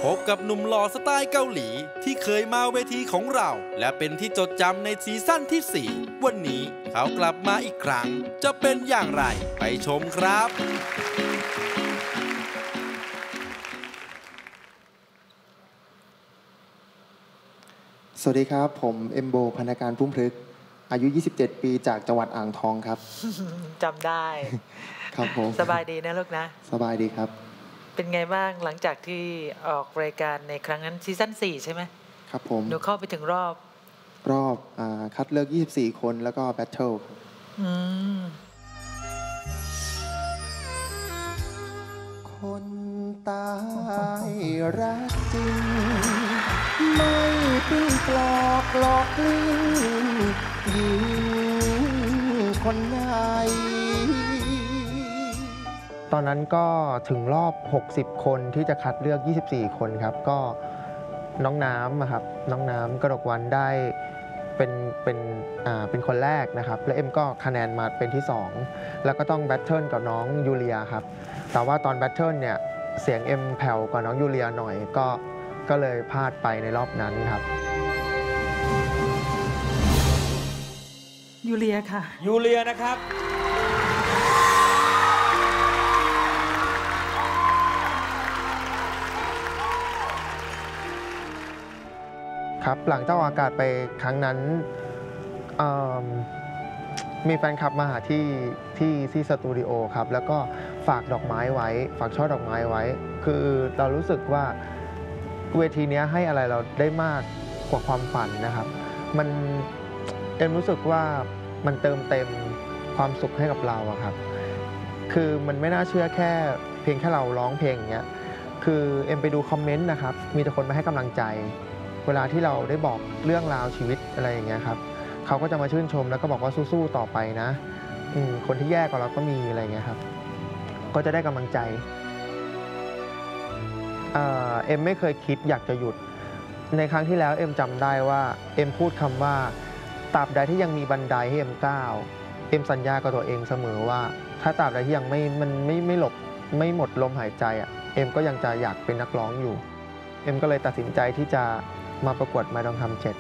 บกับหนุ่มหล่อสไตล์เกาหลีที่เคยมาเวทีของเราและเป็นที่จดจำในซีซั่นที่ 4วันนี้เขากลับมาอีกครั้งจะเป็นอย่างไรไปชมครับสวัสดีครับผมเอ็มโบพนักงานพุ่มพฤกษ์อายุ27ปีจากจังหวัดอ่างทองครับจำได้ครับผมสบายดีนะลูกนะสบายดีครับเป็นไงบ้างหลังจากที่ออกรายการในครั้งนั้นซีซั่น4ใช่ไหมครับผมหนูเข้าไปถึงรอบคัดเลือก24คนแล้วก็แบทเทิลคนตายรักจริงไม่ปิ้งปลอกหลอกลิ้นยิงคนไหนตอนนั้นก็ถึงรอบ60คนที่จะคัดเลือก24คนครับก็น้องน้ำครับน้องน้ำกระดกวันได้เป็นคนแรกนะครับและเอ็มก็คะแนนมาเป็นที่2แล้วก็ต้องแบทเทิลกับน้องยูเลียครับแต่ว่าตอนแบทเทิลเนี่ยเสียงเอ็มแผ่วกว่าน้องยูเลียหน่อยก็เลยพลาดไปในรอบนั้นครับยูเลียค่ะยูเลียนะครับครับหลังจากอากาศไปครั้งนั้นมีแฟนคลับมาหาที่สตูดิโอครับแล้วก็ฝากดอกไม้ไว้ฝากช่อดอกไม้ไว้คือเรารู้สึกว่าเวทีนี้ให้อะไรเราได้มากกว่าความฝันนะครับเอ็มรู้สึกว่ามันเติมเต็มความสุขให้กับเราครับคือมันไม่น่าเชื่อแค่เพียงแค่เราร้องเพลงอย่างเงี้ยคือเอ็มไปดูคอมเมนต์นะครับมีแต่คนมาให้กำลังใจเวลาที่เราได้บอกเรื่องราวชีวิตอะไรอย่างเงี้ยครับเขาก็จะมาชื่นชมแล้วก็บอกว่าสู้ๆต่อไปนะคนที่แย่กว่าเราก็มีอะไรเงี้ยครับก็จะได้กำลังใจเอ็มไม่เคยคิดอยากจะหยุดในครั้งที่แล้วเอ็มจำได้ว่าเอ็มพูดคำว่าตราบใดที่ยังมีบันไดให้เอ็มก้าวเอ็มสัญญากับตัวเองเสมอว่าถ้าตราบใดที่ยังไม่หมดลมหายใจเอ็มก็ยังจะอยากเป็นนักร้องอยู่เอ็มก็เลยตัดสินใจที่จะมาประกวดไมค์ทองคำ7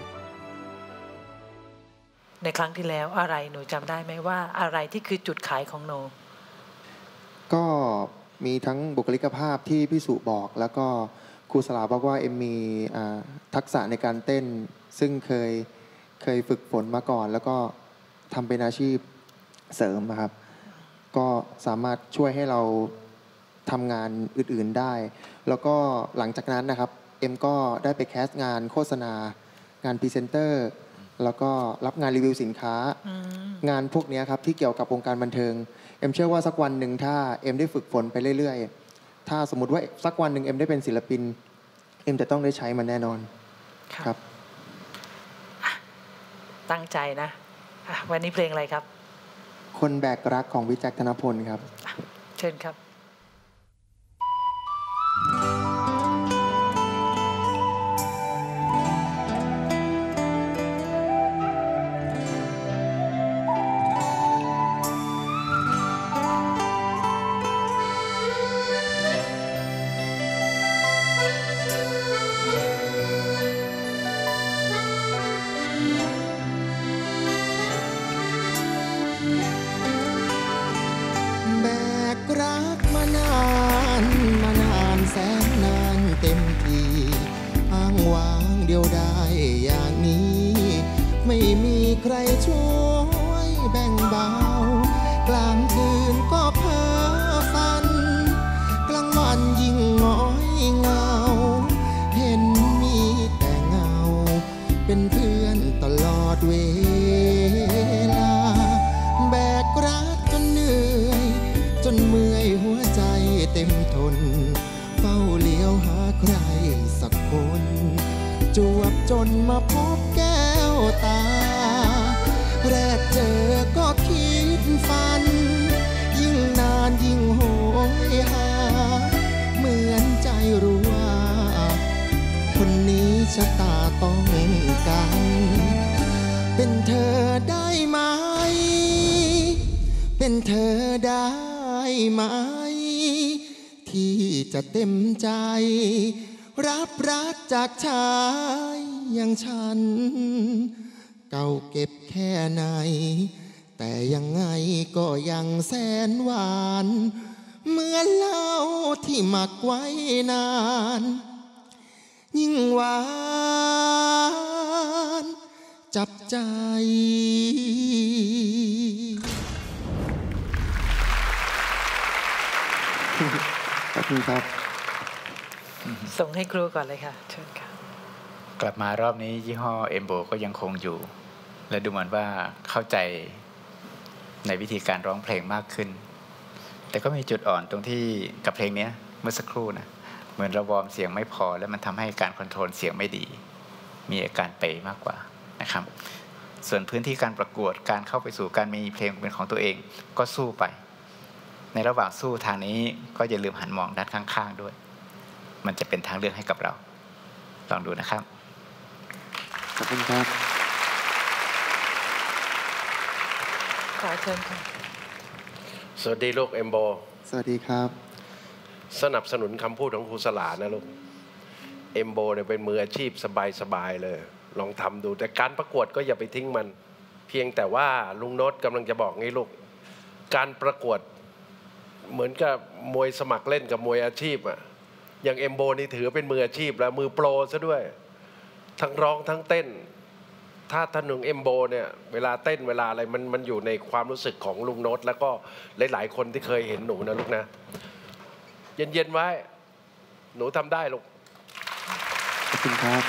ในครั้งที่แล้วอะไรหนูจำได้ไหมว่าอะไรที่คือจุดขายของหนูก็มีทั้งบุคลิกภาพที่พี่สุบอกแล้วก็ครูสลาบอกว่าเอ็มมีทักษะในการเต้นซึ่งเคยฝึกฝนมาก่อนแล้วก็ทำเป็นอาชีพเสริมครับก็สามารถช่วยให้เราทำงานอื่นๆได้แล้วก็หลังจากนั้นนะครับเอ็มก็ได้ไปแคสต์งานโฆษณางานพรีเซนเตอร์แล้วก็รับงานรีวิวสินค้างานพวกนี้ครับที่เกี่ยวกับวงการบันเทิงเอ็มเชื่อว่าสักวันหนึ่งถ้าเอ็มได้ฝึกฝนไปเรื่อยๆถ้าสมมุติว่าสักวันหนึ่งเอ็มได้เป็นศิลปินเอ็มจะต้องได้ใช้มันแน่นอนครับตั้งใจนะวันนี้เพลงอะไรครับคนแบกรักของวิจักร ธนพลครับเชิญครับแสนนานเต็มทีอ้างว้างเดียวได้อย่างนี้ไม่มีใครช่วยแบ่งเบากลางคืนก็เพ้อฝันกลางวันยิ่งง้อยเหงาเห็นมีแต่เงาเป็นเพื่อนตลอดเวลาแบกรักจนเหนื่อยจนเมื่อยหัวใจเต็มทนเฝ้าเลี้ยวหาใครสักคนจวบจนมาพบแก้วตาแรกเจอก็คิดฝันยิ่งนานยิ่งโหยหาเหมือนใจรู้ว่าคนนี้ชะตาต้องกันเป็นเธอได้ไหมเป็นเธอได้ไหมที่จะเต็มใจรับรักจากชายอย่างฉันเก่าเก็บแค่ไหนแต่ยังไงก็ยังแสนหวานเหมือนเหล้าที่หมักไว้นานยิ่งหวานจับใจขอบคุณครับส่งให้ครูก่อนเลยค่ะเชิญค่ะกลับมารอบนี้ยี่ห้อเอมโบก็ยังคงอยู่และดูเหมือนว่าเข้าใจในวิธีการร้องเพลงมากขึ้นแต่ก็มีจุดอ่อนตรงที่กับเพลงนี้เมื่อสักครู่นะเหมือนเราวอร์มเสียงไม่พอแล้วมันทำให้การคอนโทรลเสียงไม่ดีมีอาการเป๋มากกว่านะครับส่วนพื้นที่การประกวดการเข้าไปสู่การมีเพลงเป็นของตัวเองก็สู้ไปในระหว่างสู้ทางนี้ก็อย่าลืมหันมองด้านข้างๆด้วยมันจะเป็นทางเลือกให้กับเราลองดูนะครับขอบคุณครับขอเชิญค่ะสวัสดีลูกเอมโบสวัสดีครับสนับสนุนคำพูดของครูสลานะลูกเอมโบเนี่ยเป็นมืออาชีพสบายๆเลยลองทำดูแต่การประกวดก็อย่าไปทิ้งมันเพียงแต่ว่าลุงโน้ตกำลังจะบอกงี้ลูกการประกวดเหมือนกับมวยสมัครเล่นกับมวยอาชีพอะอย่างเอมโบนี่ถือเป็นมืออาชีพแล้วมือโปรซะด้วยทั้งร้องทั้งเต้นถ้าท่านหนึ่งเอมโบเนี่ยเวลาเต้นเวลาอะไรมันอยู่ในความรู้สึกของลุงโน้ตแล้วก็หลายๆคนที่เคยเห็นหนูนะลูกนะเย็นๆไว้หนูทำได้ลูกขอบคุณครับ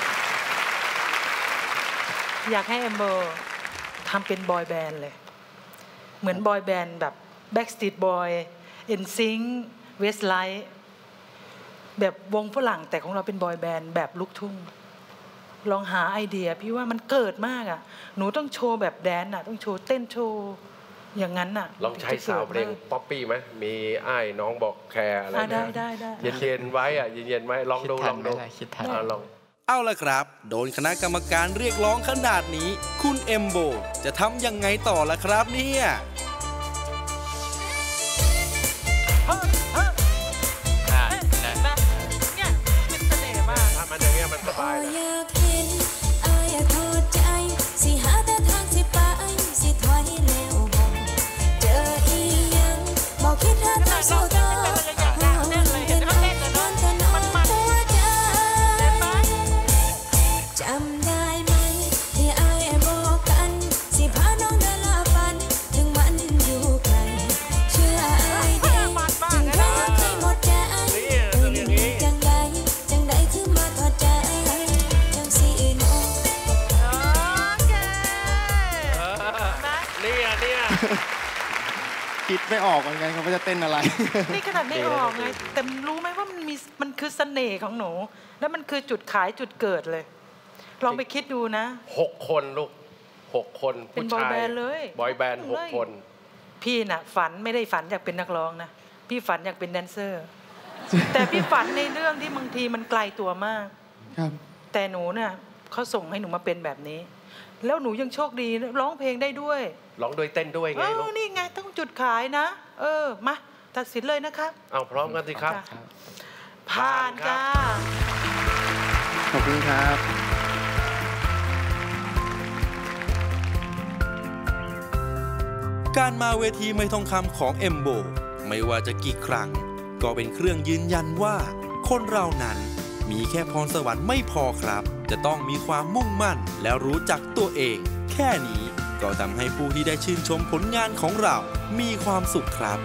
อยากให้เอมโบทำเป็นบอยแบนด์เลยเหมือนบอยแบนด์แบบ Backstreet Boy NSYNC Westlife แบบวงฝรั่งแต่ของเราเป็นบอยแบนด์แบบลูกทุ่งลองหาไอเดียพี่ว่ามันเกิดมากอ่ะหนูต้องโชว์แบบแดนอ่ะต้องโชว์เต้นโชว์อย่างนั้นอ่ะลองใช้ซาวด์เพลงป๊อปปี้ไหมมีอ้ายน้องบอกแคร์อะไรได้เย็นๆไว้อ่ะเย็นๆไว้ลองดูลองเอาละครับโดนคณะกรรมการเรียกร้องขนาดนี้คุณเอมโบจะทำยังไงต่อล่ะครับเนี่ยมันอย่างเงี้ยมันสบายนะคิดเธอทำสู้ต่อจำได้ไหมที่ไอ้บอกกันสิพาน้องเดินละฝันถึงมันอยู่ไกลเชื่อไอ้เด็กจึงรักให้หมดใจจังใดคือมาทอดใจจังสีโน่เนี่ยคิดไม่ออกเหมือนกันเขาจะเต้นอะไรนี่ขนาดไม่ออกไงแต่รู้ไหมว่ามันคือเสน่ห์ของหนูแล้วมันคือจุดขายจุดเกิดเลยลองไปคิดดูนะ 6 คนลูก6 คนเป็นบอยแบนด์เลยบอยแบนด์6 คนพี่น่ะฝันไม่ได้ฝันอยากเป็นนักร้องนะพี่ฝันอยากเป็นแดนเซอร์แต่พี่ฝันในเรื่องที่บางทีมันไกลตัวมากแต่หนูเนี่ยเขาส่งให้หนูมาเป็นแบบนี้แล้วหนูยังโชคดีร้องเพลงได้ด้วยร้องด้วยเต้นด้วยไงลูกนี่ไงต้องจุดขายนะมาตัดสินเลยนะครับเอาพร้อมกันสิครับผ่านจ้าขอบคุณครับการมาเวทีไม่ทองคำของเอมโบไม่ว่าจะกี่ครั้งก็เป็นเครื่องยืนยันว่าคนเรานั้นมีแค่พรสวรรค์ไม่พอครับจะต้องมีความมุ่งมั่นแล้วรู้จักตัวเองแค่นี้ก็ทำให้ผู้ที่ได้ชื่นชมผลงานของเรามีความสุขครับ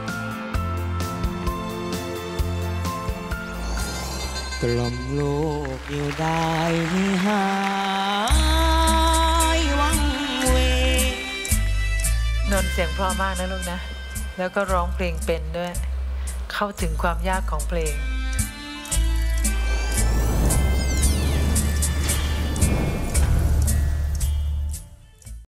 กล่อมโลกอยู่ได้ให้หายวังเวนนท์เสียงเพราะมากนะลูกนะแล้วก็ร้องเพลงเป็นด้วยเข้าถึงความยากของเพลง